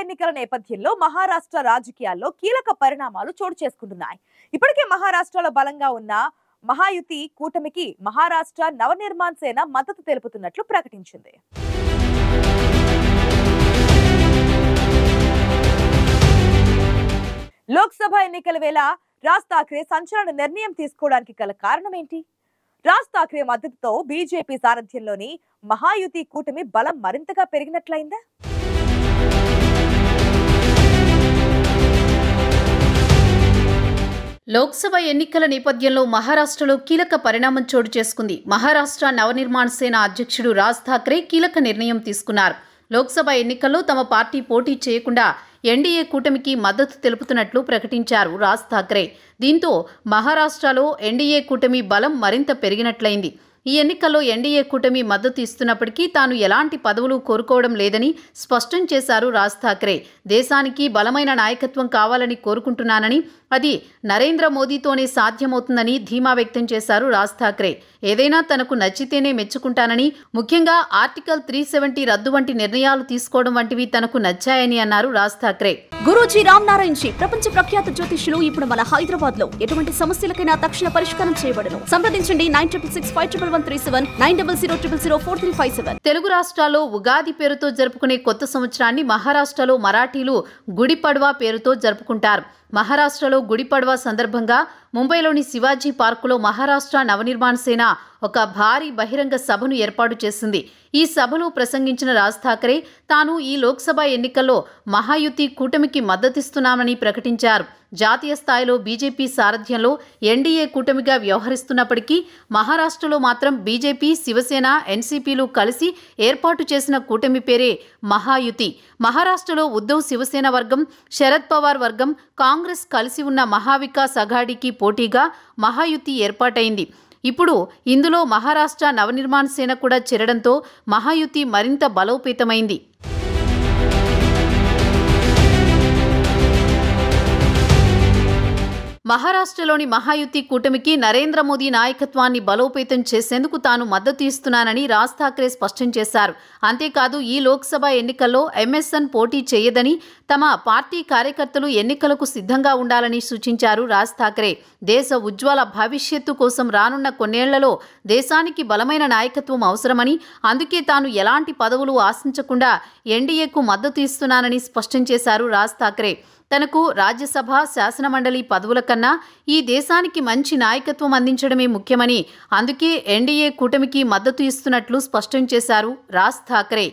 ఎన్నికల నేపథ్యంలో మహారాష్ట్ర రాజకీయాల్లో కీలక పరిణామాలు చోటు చేసుకుంటున్నాయి. ఇప్పటికే మహారాష్ట్రలో బలంగా ఉన్న మహాయుతి కూటమికి మహారాష్ట్ర నవనిర్మాణ్ సేన మద్దతు తెలుపుతున్నట్లు ప్రకటించింది. లోక్సభ ఎన్నికల వేళ రాజ్ ఠాక్రే సంచలన నిర్ణయం తీసుకోవడానికి గల కారణం ఏంటి? రాజ్ ఠాక్రే మద్దతుతో బీజేపీ సారథ్యంలోని మహాయుతి కూటమి బలం మరింతగా పెరిగినట్లయిందా? లోక్సభ ఎన్నికల నేపథ్యంలో మహారాష్ట్రలో కీలక పరిణామం చోటు చేసుకుంది. మహారాష్ట్ర నవనిర్మాణ్ సేన అధ్యక్షుడు రాజ్ ఠాక్రే కీలక నిర్ణయం తీసుకున్నారు. లోక్సభ ఎన్నికల్లో తమ పార్టీ పోటీ చేయకుండా ఎన్డీఏ కూటమికి మద్దతు తెలుపుతున్నట్లు ప్రకటించారు రాజ్ ఠాక్రే. దీంతో మహారాష్ట్రలో ఎన్డీఏ కూటమి బలం మరింత పెరిగినట్లయింది. ఈ ఎన్నికల్లో ఎన్డీఏ కూటమి మద్దతు ఇస్తున్నప్పటికీ తాను ఎలాంటి పదవులు కోరుకోవడం లేదని స్పష్టం చేశారు రాజ్ ఠాక్రే. దేశానికి బలమైన నాయకత్వం కావాలని కోరుకుంటున్నానని, అది నరేంద్ర మోదీతోనే సాధ్యమవుతుందని ధీమా వ్యక్తం చేశారు రాజ్ ఠాక్రే. ఏదైనా తనకు నచ్చితేనే మెచ్చుకుంటానని, ముఖ్యంగా ఆర్టికల్ 370 రద్దు వంటి నిర్ణయాలు తీసుకోవడం వంటివి తనకు నచ్చాయని అన్నారు రాజ్ ఠాక్రే. గురూజీ రామ్ నారాయణ్ జీ ప్రపంచ ప్రఖ్యాత జ్యోతిష్యులు ఇప్పుడు మన హైదరాబాద్ లో ఎటువంటి సమస్యలకైనా తక్షణ పరిష్కారం చేయబడును. సంప్రదించండి 96651137 9000004357. తెలుగు రాష్ట్రాల్లో ఉగాది పేరుతో జరుపుకునే కొత్త సంవత్సరాన్ని మహారాష్ట్రలో మరాఠీలు గుడి పడ్వా పేరుతో జరుపుకుంటారు. మహారాష్ట్రలో గుడి పడ్వా సందర్భంగా ముంబైలోని శివాజీ పార్కులో మహారాష్ట్ర నవనిర్మాణ్ సేన ఒక భారీ బహిరంగ సభను ఏర్పాటు చేసింది. ఈ సభలో ప్రసంగించిన రాజ్ ఠాక్రే తాను ఈ లోక్సభ ఎన్నికల్లో మహాయుతి కూటమికి మద్దతిస్తున్నామని ప్రకటించారు. జాతీయ స్థాయిలో బీజేపీ సారథ్యంలో ఎన్డీఏ కూటమిగా వ్యవహరిస్తున్నప్పటికీ మహారాష్ట్రలో మాత్రం బీజేపీ, శివసేన, ఎన్సీపీలు కలిసి ఏర్పాటు చేసిన కూటమి పేరే మహాయుతి. మహారాష్ట్రలో ఉద్ధవ్ శివసేన వర్గం, శరద్ పవార్ వర్గం, కాంగ్రెస్ కలిసి ఉన్న మహావికాస్ అఘాడీకి పోటీగా మహాయుతి ఏర్పాటైంది. ఇప్పుడు ఇందులో మహారాష్ట్ర నవనిర్మాణ్ సేన కూడా చేరడంతో మహాయుతి మరింత బలోపేతమైంది. మహారాష్ట్రలోని మహాయుతి కూటమికి నరేంద్ర మోదీ నాయకత్వాన్ని బలోపేతం చేసేందుకు తాను మద్దతు ఇస్తున్నానని రాజ్ ఠాక్రే స్పష్టం చేశారు. అంతేకాదు ఈ లోక్సభ ఎన్నికల్లో ఎంఎస్ఎన్ పోటీ చేయదని, తమ పార్టీ కార్యకర్తలు ఎన్నికలకు సిద్ధంగా ఉండాలని సూచించారు రాజ్ ఠాక్రే. దేశ ఉజ్వల భవిష్యత్తు కోసం రానున్న కొన్నేళ్లలో దేశానికి బలమైన నాయకత్వం అవసరమని, అందుకే తాను ఎలాంటి పదవులు ఆశించకుండా ఎన్డీఏకు మద్దతు ఇస్తున్నానని స్పష్టం చేశారు రాజ్ ఠాక్రే. తనకు రాజ్యసభ, శాసనమండలి పదవుల కన్నా ఈ దేశానికి మంచి నాయకత్వం అందించడమే ముఖ్యమని, అందుకే ఎన్డీఏ కూటమికి మద్దతు ఇస్తున్నట్లు స్పష్టం చేశారు రాజ్ ఠాక్రే.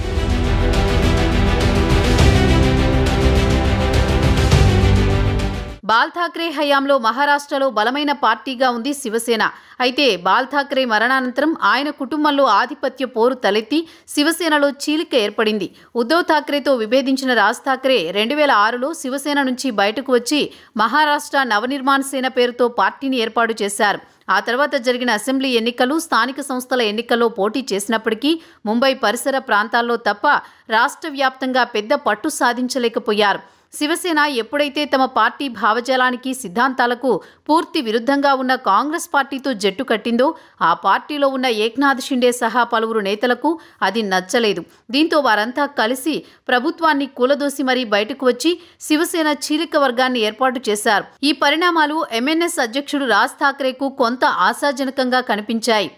బాల్ ఠాక్రే హయాంలో మహారాష్ట్రలో బలమైన పార్టీగా ఉంది శివసేన. అయితే బాల్ ఠాక్రే మరణానంతరం ఆయన కుటుంబంలో ఆధిపత్య పోరు తలెత్తి శివసేనలో చీలిక ఏర్పడింది. ఉద్ధవ్ ఠాక్రేతో విభేదించిన రాజ్ ఠాక్రే 2006లో శివసేన నుంచి బయటకు వచ్చి మహారాష్ట్ర నవనిర్మాణ్ సేన పేరుతో పార్టీని ఏర్పాటు చేశారు. ఆ తర్వాత జరిగిన అసెంబ్లీ ఎన్నికలు, స్థానిక సంస్థల ఎన్నికల్లో పోటీ చేసినప్పటికీ ముంబై పరిసర ప్రాంతాల్లో తప్ప రాష్ట్ర వ్యాప్తంగా పెద్ద పట్టు సాధించలేకపోయారు. శివసేన ఎప్పుడైతే తమ పార్టీ భావజాలానికి, సిద్ధాంతాలకు పూర్తి విరుద్ధంగా ఉన్న కాంగ్రెస్ పార్టీతో జట్టు కట్టిందో ఆ పార్టీలో ఉన్న ఏక్నాథ్ షిండే సహా పలువురు నేతలకు అది నచ్చలేదు. దీంతో వారంతా కలిసి ప్రభుత్వాన్ని కూలదోసి మరీ బయటకు వచ్చి శివసేన చీలిక వర్గాన్ని ఏర్పాటు చేశారు. ఈ పరిణామాలు ఎంఎన్ఎస్ అధ్యక్షుడు రాజ్ ఠాక్రేకు కొంత ఆశాజనకంగా కనిపించాయి.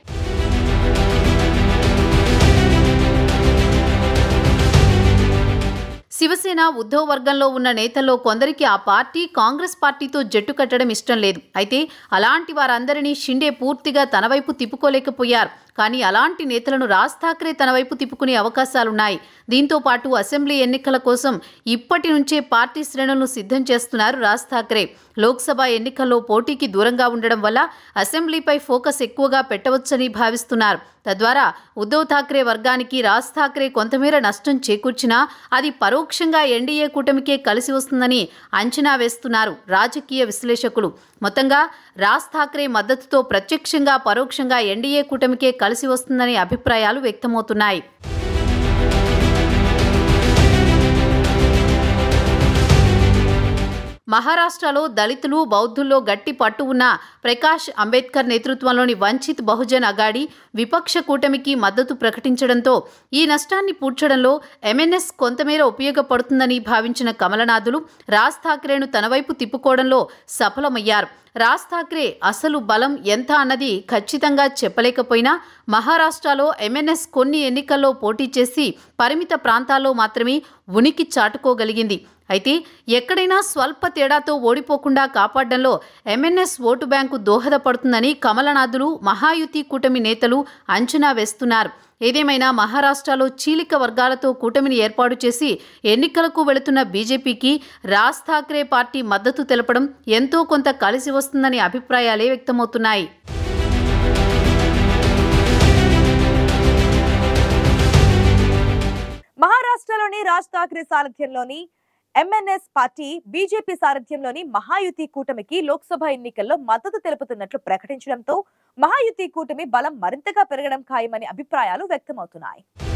శివసేన, ఉద్ధవ్ వర్గంలో ఉన్న నేతల్లో కొందరికి ఆ పార్టీ కాంగ్రెస్ పార్టీతో జట్టు కట్టడం ఇష్టం లేదు. అయితే అలాంటి వారందరినీ షిండే పూర్తిగా తన వైపు తిప్పుకోలేకపోయారు. కానీ అలాంటి నేతలను రాజ్ ఠాక్రే తన వైపు తిప్పుకునే అవకాశాలున్నాయి. దీంతో పాటు అసెంబ్లీ ఎన్నికల కోసం ఇప్పటి నుంచే పార్టీ శ్రేణులను సిద్ధం చేస్తున్నారు రాజ్ ఠాక్రే. లోక్సభ ఎన్నికల్లో పోటీకి దూరంగా ఉండడం వల్ల అసెంబ్లీపై ఫోకస్ ఎక్కువగా పెట్టవచ్చని భావిస్తున్నారు. తద్వారా ఉద్ధవ్ ఠాక్రే వర్గానికి రాజ్ ఠాక్రే కొంతమేర నష్టం చేకూర్చినా అది పరోక్షంగా ఎన్డీఏ కూటమికే కలిసి వస్తుందని అంచనా వేస్తున్నారు రాజకీయ విశ్లేషకులు. మొత్తంగా రాజ్ ఠాక్రే మద్దతుతో ప్రత్యక్షంగా, పరోక్షంగా ఎన్డీఏ కూటమికే కలిసి వస్తుందనే అభిప్రాయాలు వ్యక్తమవుతున్నాయి. మహారాష్ట్రలో దళితులు బౌద్ధుల్లో గట్టి పట్టు ఉన్న ప్రకాష్ అంబేద్కర్ నేతృత్వంలోని వంచిత్ బహుజన్ అగాడి విపక్ష కూటమికి మద్దతు ప్రకటించడంతో ఈ నష్టాన్ని పూడ్చడంలో ఎంఎన్ఎస్ కొంతమేర ఉపయోగపడుతుందని భావించిన కమలనాథులు రాజ్ ఠాక్రేను తన వైపు తిప్పుకోవడంలో సఫలమయ్యారు. రాజ్ ఠాక్రే అసలు బలం ఎంత అన్నది ఖచ్చితంగా చెప్పలేకపోయినా మహారాష్ట్రలో ఎంఎన్ఎస్ కొన్ని ఎన్నికల్లో పోటీ చేసి పరిమిత ప్రాంతాల్లో మాత్రమే ఉనికి చాటుకోగలిగింది. అయితే ఎక్కడైనా స్వల్ప తేడాతో ఓడిపోకుండా కాపాడడంలో ఎంఎన్ఎస్ ఓటు బ్యాంకు దోహదపడుతుందని కమలనాథులు మహాయుతి కూటమి నేతలు అంచనా వేస్తున్నారు. ఏదేమైనా మహారాష్ట్రలో చీలిక వర్గాలతో కూటమిని ఏర్పాటు చేసి ఎన్నికలకు వెళుతున్న బీజేపీకి రాజ్ ఠాక్రే పార్టీ మద్దతు తెలపడం ఎంతో కొంత కలిసి వస్తుందనే అభిప్రాయాలే వ్యక్తమవుతున్నాయి. మహారాష్ట్రలోని రాజ్ ఠాక్రే సారథ్యంలోని ఎంఎన్ఎస్ పార్టీ బీజేపీ సారథ్యంలోని మహాయుతి కూటమికి లోక్సభ ఎన్నికల్లో మద్దతు తెలుపుతున్నట్లు ప్రకటించడంతో మహాయుతి కూటమి బలం మరింతగా పెరగడం ఖాయమనే అభిప్రాయాలు వ్యక్తమవుతున్నాయి.